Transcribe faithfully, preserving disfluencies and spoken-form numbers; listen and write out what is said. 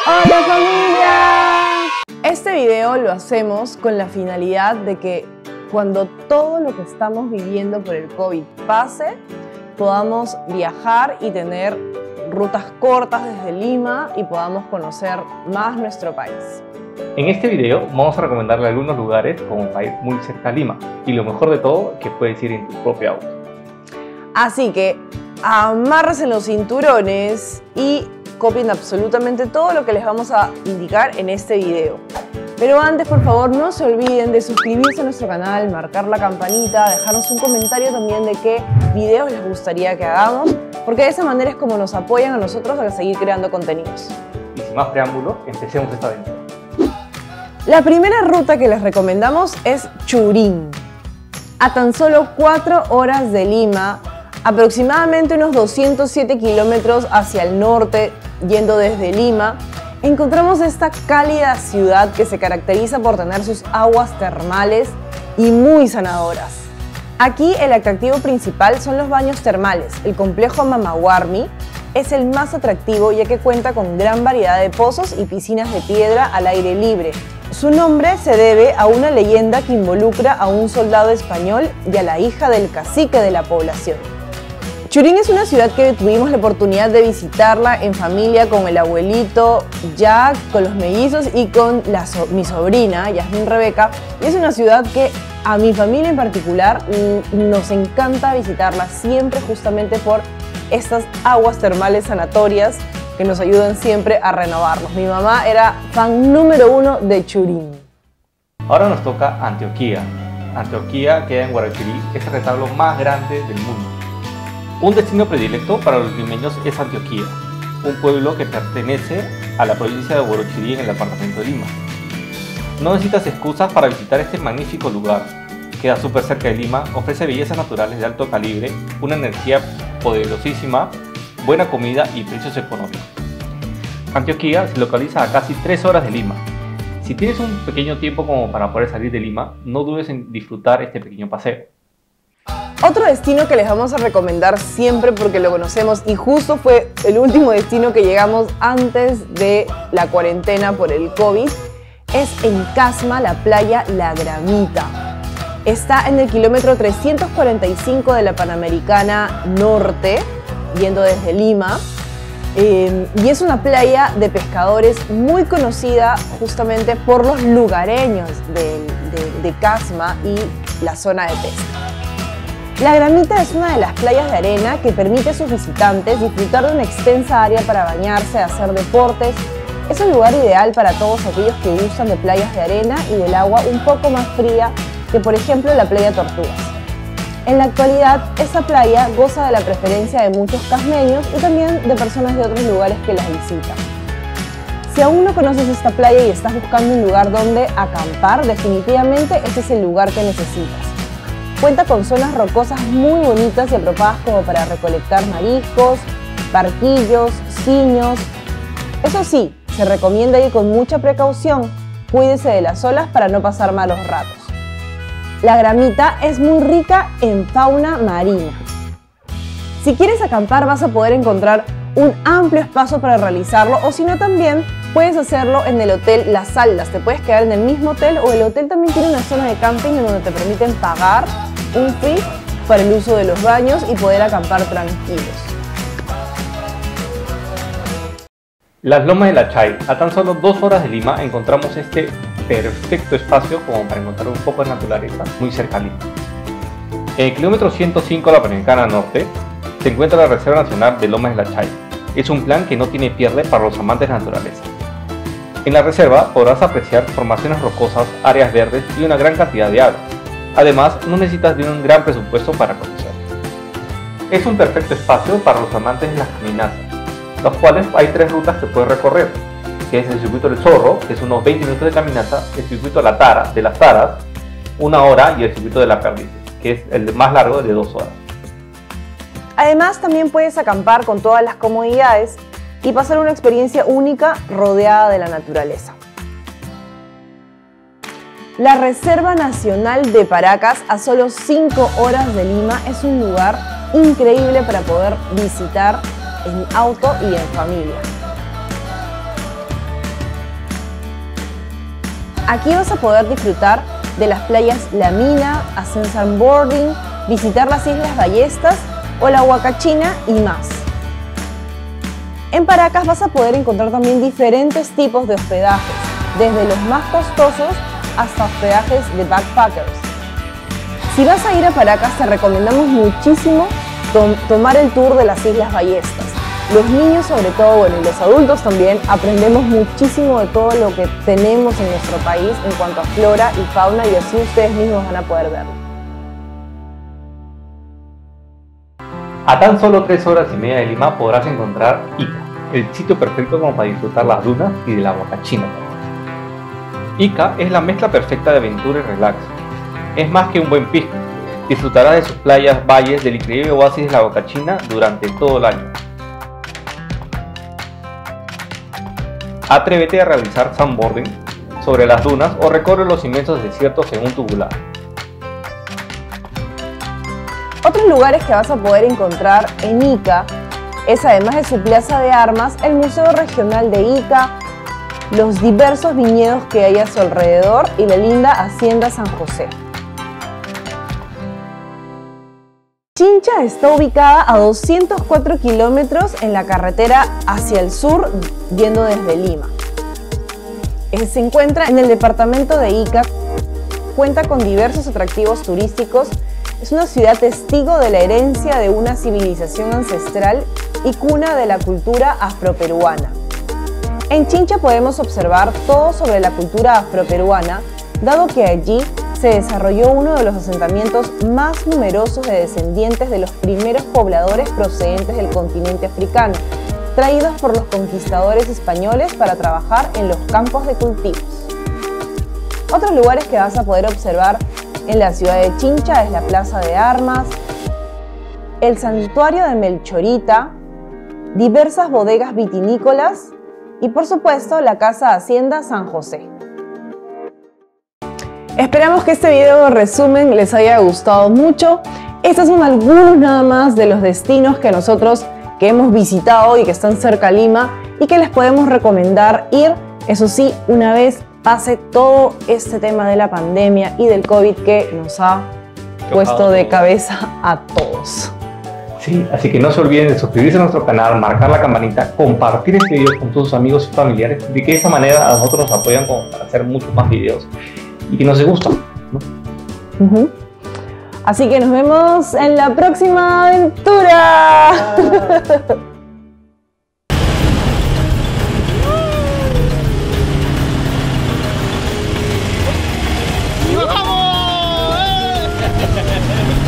¡Hola familia! Este video lo hacemos con la finalidad de que cuando todo lo que estamos viviendo por el COVID pase, podamos viajar y tener rutas cortas desde Lima y podamos conocer más nuestro país. En este video vamos a recomendarle algunos lugares como para ir muy cerca a Lima y lo mejor de todo, que puedes ir en tu propio auto. Así que amárrense los cinturones y copien absolutamente todo lo que les vamos a indicar en este video. Pero antes, por favor, no se olviden de suscribirse a nuestro canal, marcar la campanita, dejarnos un comentario también de qué videos les gustaría que hagamos, porque de esa manera es como nos apoyan a nosotros a seguir creando contenidos. Y sin más preámbulos, empecemos esta aventura. La primera ruta que les recomendamos es Churín. A tan solo cuatro horas de Lima, aproximadamente unos doscientos siete kilómetros hacia el norte, yendo desde Lima, encontramos esta cálida ciudad que se caracteriza por tener sus aguas termales y muy sanadoras. Aquí el atractivo principal son los baños termales. El complejo Mamaguarmi es el más atractivo ya que cuenta con gran variedad de pozos y piscinas de piedra al aire libre. Su nombre se debe a una leyenda que involucra a un soldado español y a la hija del cacique de la población. Churín es una ciudad que tuvimos la oportunidad de visitarla en familia con el abuelito Jack, con los mellizos y con la so mi sobrina Yasmin Rebeca. Y es una ciudad que a mi familia en particular nos encanta visitarla siempre justamente por estas aguas termales sanatorias que nos ayudan siempre a renovarnos. Mi mamá era fan número uno de Churín. Ahora nos toca Antioquia. Antioquia queda en Guarachirí, es el retablo más grande del mundo. Un destino predilecto para los limeños es Antioquia, un pueblo que pertenece a la provincia de Guarachirí en el departamento de Lima. No necesitas excusas para visitar este magnífico lugar. Queda súper cerca de Lima, ofrece bellezas naturales de alto calibre, una energía poderosísima, buena comida y precios económicos. Antioquia se localiza a casi tres horas de Lima. Si tienes un pequeño tiempo como para poder salir de Lima, no dudes en disfrutar este pequeño paseo. Otro destino que les vamos a recomendar siempre porque lo conocemos y justo fue el último destino que llegamos antes de la cuarentena por el COVID es en Casma, la playa La Gramita. Está en el kilómetro trescientos cuarenta y cinco de la Panamericana Norte, yendo desde Lima, eh, y es una playa de pescadores muy conocida justamente por los lugareños de, de, de Casma y la zona de pesca. La Gramita es una de las playas de arena que permite a sus visitantes disfrutar de una extensa área para bañarse, hacer deportes. Es un lugar ideal para todos aquellos que gustan de playas de arena y del agua un poco más fría que, por ejemplo, la playa Tortugas. En la actualidad, esta playa goza de la preferencia de muchos casmeños y también de personas de otros lugares que las visitan. Si aún no conoces esta playa y estás buscando un lugar donde acampar, definitivamente este es el lugar que necesitas. Cuenta con zonas rocosas muy bonitas y apropiadas como para recolectar mariscos, barquillos, ciños. Eso sí, se recomienda ir con mucha precaución. Cuídese de las olas para no pasar malos ratos. La Gramita es muy rica en fauna marina. Si quieres acampar vas a poder encontrar un amplio espacio para realizarlo o si no también puedes hacerlo en el hotel Las Aldas. Te puedes quedar en el mismo hotel o el hotel también tiene una zona de camping en donde te permiten pagar un fee para el uso de los baños y poder acampar tranquilos. Las Lomas de la Chay. A tan solo dos horas de Lima encontramos este perfecto espacio como para encontrar un poco de naturaleza muy cerca a Lima. En el kilómetro ciento cinco de la Panamericana Norte se encuentra la Reserva Nacional de Lomas de la Chay. Es un plan que no tiene pierde para los amantes de la naturaleza. En la reserva podrás apreciar formaciones rocosas, áreas verdes y una gran cantidad de agua. Además, no necesitas de un gran presupuesto para conocer. Es un perfecto espacio para los amantes de las caminatas, los cuales hay tres rutas que puedes recorrer, que es el circuito del Zorro, que es unos veinte minutos de caminata, el circuito de, la Tara, de las Taras, una hora, y el circuito de la Perdiz, que es el más largo de dos horas. Además, también puedes acampar con todas las comodidades y pasar una experiencia única rodeada de la naturaleza. La Reserva Nacional de Paracas, a solo cinco horas de Lima, es un lugar increíble para poder visitar en auto y en familia. Aquí vas a poder disfrutar de las playas La Mina, hacer sandboarding, visitar las Islas Ballestas o la Huacachina y más. En Paracas vas a poder encontrar también diferentes tipos de hospedajes, desde los más costosos hasta hospedajes de backpackers. Si vas a ir a Paracas, te recomendamos muchísimo tom tomar el tour de las Islas Ballestas. Los niños sobre todo, bueno, y los adultos también, aprendemos muchísimo de todo lo que tenemos en nuestro país en cuanto a flora y fauna, y así ustedes mismos van a poder verlo. A tan solo tres horas y media de Lima podrás encontrar Ica, el sitio perfecto como para disfrutar las dunas y de la Huacachina. Ica es la mezcla perfecta de aventura y relax. Es más que un buen pisco. Disfrutarás de sus playas, valles, del increíble oasis de la Huacachina durante todo el año. Atrévete a realizar sandboarding sobre las dunas o recorre los inmensos desiertos según tu gulada. Otros lugares que vas a poder encontrar en Ica es, además de su plaza de armas, el Museo Regional de Ica, los diversos viñedos que hay a su alrededor y la linda Hacienda San José. Chincha está ubicada a doscientos cuatro kilómetros en la carretera hacia el sur, yendo desde Lima. Se encuentra en el departamento de Ica, cuenta con diversos atractivos turísticos, es una ciudad testigo de la herencia de una civilización ancestral y cuna de la cultura afroperuana. En Chincha podemos observar todo sobre la cultura afroperuana, dado que allí se desarrolló uno de los asentamientos más numerosos de descendientes de los primeros pobladores procedentes del continente africano, traídos por los conquistadores españoles para trabajar en los campos de cultivos. Otros lugares que vas a poder observar en la ciudad de Chincha es la Plaza de Armas, el Santuario de Melchorita, diversas bodegas vitinícolas y, por supuesto, la Casa Hacienda San José. Esperamos que este video resumen les haya gustado mucho. Estos son algunos nada más de los destinos que nosotros que hemos visitado y que están cerca a Lima y que les podemos recomendar ir, eso sí, una vez pase todo este tema de la pandemia y del COVID que nos ha puesto de cabeza a todos. Sí, así que no se olviden de suscribirse a nuestro canal, marcar la campanita, compartir este video con todos sus amigos y familiares, de que de esa manera a nosotros nos apoyan para hacer muchos más videos y que nos gusta, ¿no? Uh-huh. Así que nos vemos en la próxima aventura. Ah. ¡Vamos!